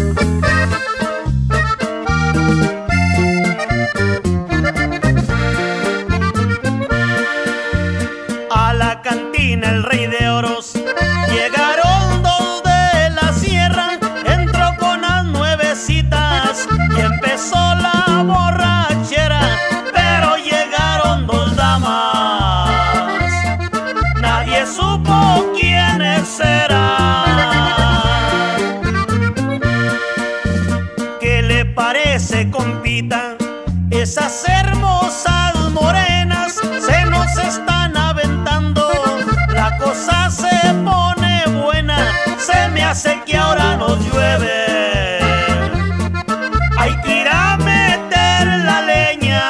A la cantina el Rey de Oros llegaron dos de la sierra, entró con las nuevecitas y empezó la borrachera, pero llegaron dos damas, nadie supo quiénes eran. ¿Qué le parece, compita? Esas hermosas morenas se nos están aventando, la cosa se pone buena, se me hace que ahora nos llueve. Hay que ir a meter la leña,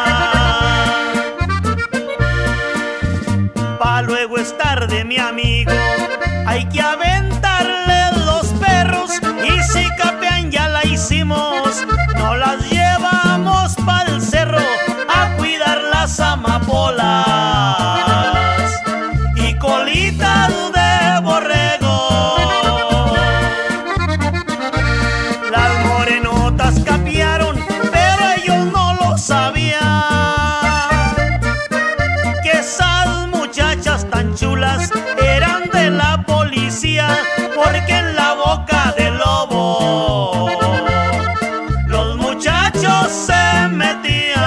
pa' luego es tarde, mi amigo. Hay que aventarle los perros y si capean ya la hicimos, no las llevamos pa'l cerro a cuidar las amapolas y colitas de borrego. Las morenotas capearon, pero ellos no lo sabían, que esas muchachas tan chulas eran de la policía, porque en la boca del lobo los muchachos se metían.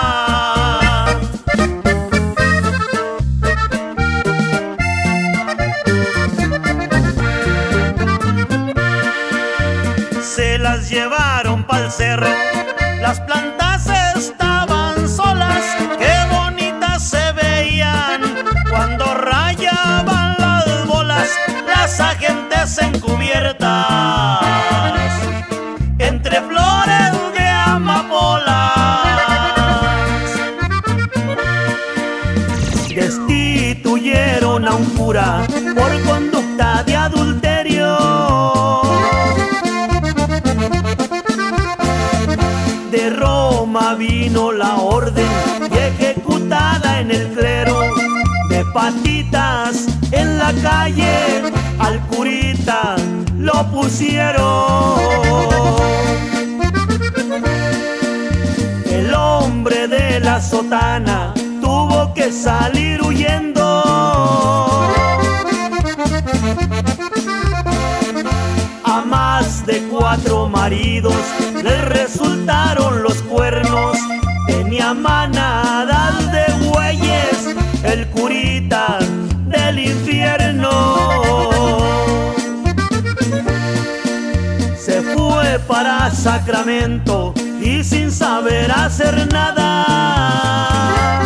Se las llevaron pa'l cerro, las plantas estaban solas, qué bonitas se veían cuando rayaban las bolas, las agentes encubiertas entre flores de amapolas. Destituyeron a un cura por conducta de adulterio, de Roma vino la orden y ejecutada en el clero, de patitas en la calle al curita lo pusieron. El hombre de la sotana tuvo que salir huyendo, a más de 4 maridos les resultaron los cuernos, tenía manadas de güeyes el curita del infierno. Se fue para Sacramento y sin saber hacer nada,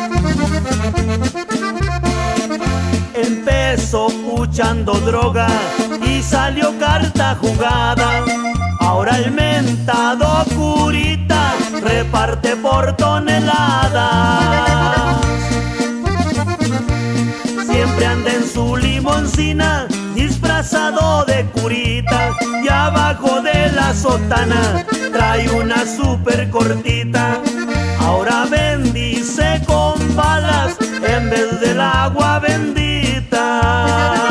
empezó puchando droga y salió carta jugada. Ahora el mentado curita reparte por toneladas. Siempre anda en su limoncina disfrazado de curita y abajo de la sotana trae una super cortita. Ahora bendice con balas en vez del agua bendita.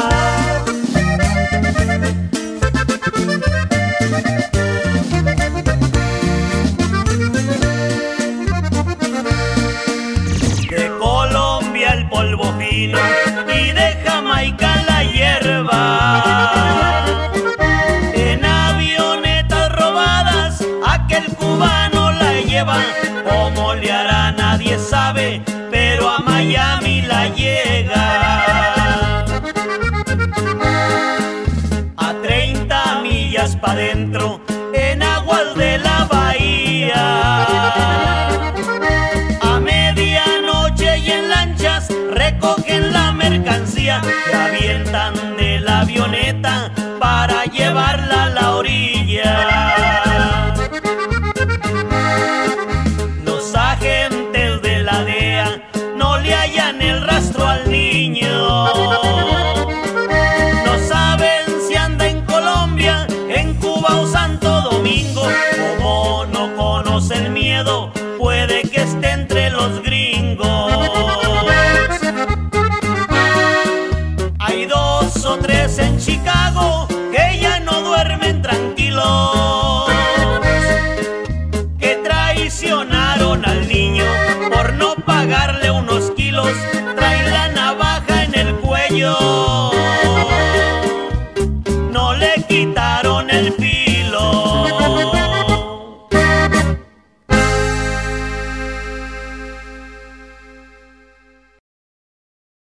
De Colombia el polvo fino y de Jamaica la hierba, en avionetas robadas aquel cubano la lleva. Cómo le hará nadie sabe, pero a Miami la llega. A 30 millas pa' dentro, en aguas de la bahía, a medianoche y en lanchas recogen la mercancía y avientan de la avioneta para llevarla a la orilla. Los agentes de la DEA no le hallan el rastro al niño, no saben si anda en Colombia, en Cuba o Santo Domingo. Como no conoce el miedo, puede que esté entre los gringos. Hay 2 o 3 en Chicago que ya no duermen con al